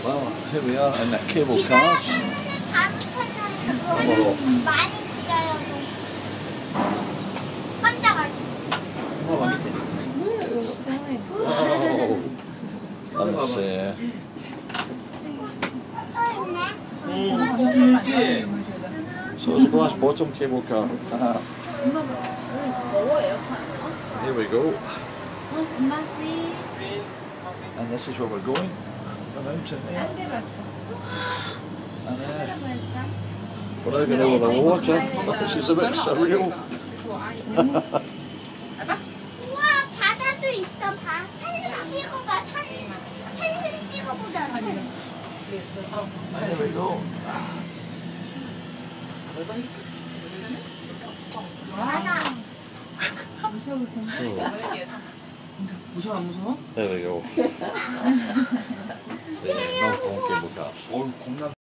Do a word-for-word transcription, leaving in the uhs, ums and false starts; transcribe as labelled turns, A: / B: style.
A: Well, here we are in that cable car.
B: 많이 기다려도 혼자 갈 수 있어.
C: 봐봐 밑에.
A: Oh, let's see.
B: 또 있네.
A: So it's a glass bottom cable car. Ah, here we go. And this is where we're going. The mountain there. And uh, we're now going over the water. Which is a bit surreal.
B: 우와, 바다도 있다. 봐. 사진 찍어봐. 사진, 사진 찍어보자.
A: There we go.
B: 바다.
C: 무서워 안 무서워?
A: There we go. Yeah, no cable cars.
C: 어우 겁나.